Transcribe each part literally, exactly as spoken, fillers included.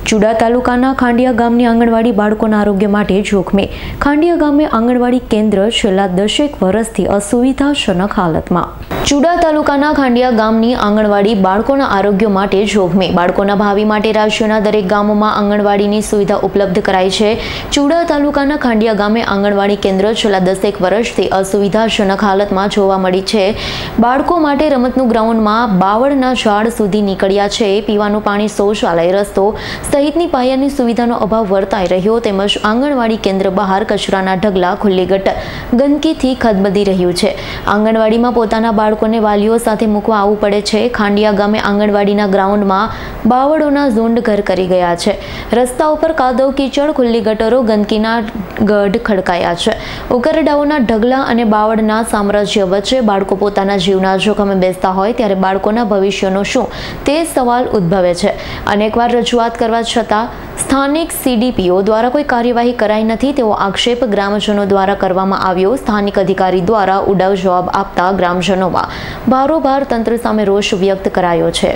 ચુડા તાલુકાના ખાંડિયા ગામની આંગણવાડી બાળકોના આરોગ્ય માટે જોખમે। ખાંડિયા ગામે આંગણવાડી કેન્દ્ર છેલ્લા દસેક વર્ષથી અસુવિધાજનક હાલતમાં। ચુડા તાલુકાના ખાંડિયા ગામની આંગણવાડી બાળકોના આરોગ્ય માટે જોખમે। બાળકોના ભાવિ માટે રાજ્યના દરેક ગામોમાં આંગણવાડીની સુવિધા ઉપલબ્ધ કરાઈ છે। ચુડા તાલુકાના ખાંડિયા ગામે આંગણવાડી કેન્દ્ર છેલ્લા દસેક વર્ષથી અસુવિધાજનક હાલતમાં જોવા મળી છે। બાળકો માટે રમતનું ગ્રાઉન્ડમાં બાવળના ઝાડ સુધી નીકળ્યા છે। પીવાનું પાણી, શૌચાલય, રસ્તો સહિતની પાયાની સુવિધાનો અભાવ વર્તાઈ રહ્યો તેમજ આંગણવાડી કેન્દ્ર બહાર કચરાના ઢગલા, ખુલ્લી ગટર, ગંદકીથી ખદબદી રહ્યું છે। આંગણવાડીમાં પોતાના બાળકોને વાલીઓ સાથે મૂકવા આવવું પડે છે। ખાંડિયા ગામે આંગણવાડીના ગ્રાઉન્ડમાં બાવળોના ઝુંડ ઘર કરી ગયા છે। રસ્તા ઉપર કાદવ, કીચડ, ખુલ્લી ગટરો, ગંદકીના ગઢ ખડકાયા છે। ઉકરડાઓના ઢગલા અને બાવળના સામ્રાજ્ય વચ્ચે બાળકો પોતાના જીવના જોખમે બેસતા હોય ત્યારે બાળકોના ભવિષ્યનો શું તે સવાલ ઉદ્ભવે છે। અનેકવાર રજૂઆત કરવા છતાં સ્થાનિક સીડીપીઓ દ્વારા કોઈ કાર્યવાહી કરાઈ નથી તેવો આક્ષેપ ગ્રામજનો દ્વારા કરવામાં આવ્યો। સ્થાનિક અધિકારી દ્વારા ઉડાવ જવાબ આપતા ગ્રામજનોમાં ભારોભાર તંત્ર સામે રોષ વ્યક્ત કરાયો છે।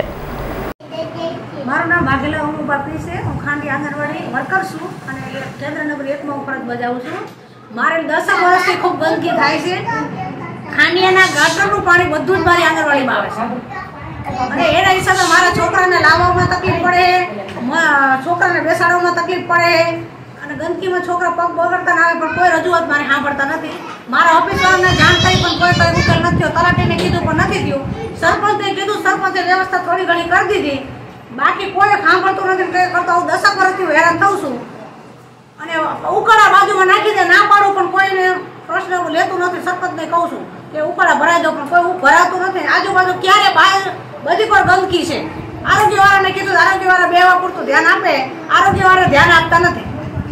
મારું નામ વાઘેલા હું બાપી છે। હું ખાંડી આંગણવાડી વર્કર છું અને કેન્દ્ર નંબર એકમાં હું ફરજ બજાવું છું। મારે દસ વર્ષથી ખૂબ ગંદકી થાય છે। ખાંડિયાના ગટરનું પાણી બધું જ મારી આંગણવાડીમાં આવે છે અને એના હિસાબે મારા છોકરાને લાવવામાં તકલીફ પડે, છોકરાને બેસાડવામાં તકલીફ પડે અને ગંદકીમાં છોકરા પગ બગડતા આવે પણ કોઈ રજૂઆત મારે સાંભળતા નથી। મારા ઓફિસવાળાને જાણ કરી પણ કોઈ કઈ ઉકેલ નથી થયો। તલાટીને કીધું પણ નથી થયું। સરપંચને કીધું, સરપંચે વ્યવસ્થા થોડી ઘણી કરી દીધી, બાકી કોઈ સાંભળતું નથી। કંઈ કરતા હું દસક વર્ષથી હેરાન થઉં છું અને ઉકાળા બાજુમાં નાખી દે, ના પાડું પણ કોઈને પ્રશ્ન લેતું નથી। સરપંચને કહું છું કે ઉકાળા ભરાઈ દો પણ કોઈ ભરાતું નથી। આજુબાજુ ક્યારે બહાર બધી પર ગંદકી છે। આરોગ્યવાળાને કીધું, આરોગ્યવાળા બેવા પૂરતું ધ્યાન આપે, આરોગ્યવાળા ધ્યાન આપતા નથી।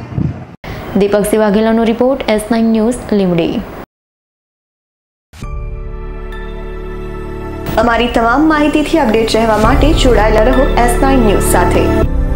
દીપક વાઘેલાનો report, S nine news, Limbdi. અમારી તમામ માહિતીથી અપડેટ રહેવા માટે જોડાયેલા રહો એસ નાઇન ન્યૂઝ સાથે।